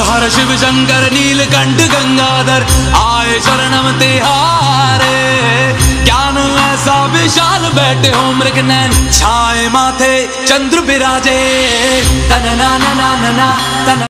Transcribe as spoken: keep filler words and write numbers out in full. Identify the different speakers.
Speaker 1: हर शिव शंकर नीलकंठ गंगाधर आए शरणम तिहारे। ज्ञान ऐसा विशाल बैठे हो मृग नैन छाए माथे चंद्र बिराजे। तन ना ना ना ना ना तन